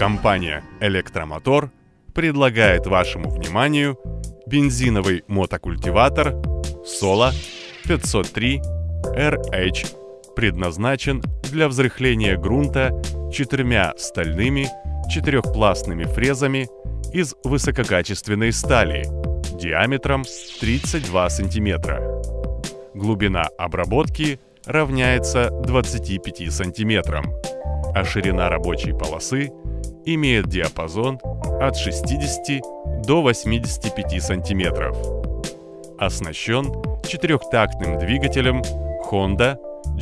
Компания «Электромотор» предлагает вашему вниманию бензиновый мотокультиватор Sola 503 RH. Предназначен для взрыхления грунта 4 стальными четырехпластными фрезами из высококачественной стали диаметром 32 см. Глубина обработки равняется 25 см, а ширина рабочей полосы имеет диапазон от 60 до 85 см. Оснащен четырехтактным двигателем Honda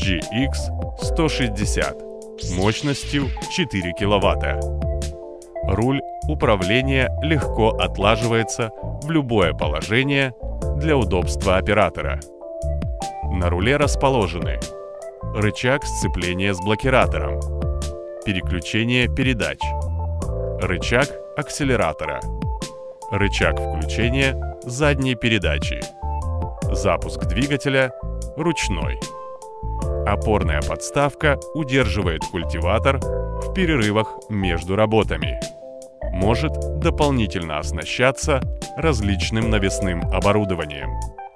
GX160 мощностью 4 кВт. Руль управления легко отлаживается в любое положение для удобства оператора. На руле расположены рычаг сцепления с блокиратором, переключение передач, рычаг акселератора, рычаг включения задней передачи, запуск двигателя ручной. Опорная подставка удерживает культиватор в перерывах между работами. Может дополнительно оснащаться различным навесным оборудованием.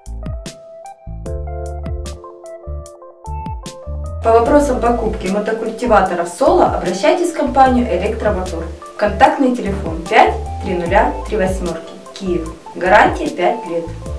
По вопросам покупки мотокультиваторов Sola обращайтесь в компанию «Электромотор». Контактный телефон 5 30 38, Киев. Гарантия 5 лет.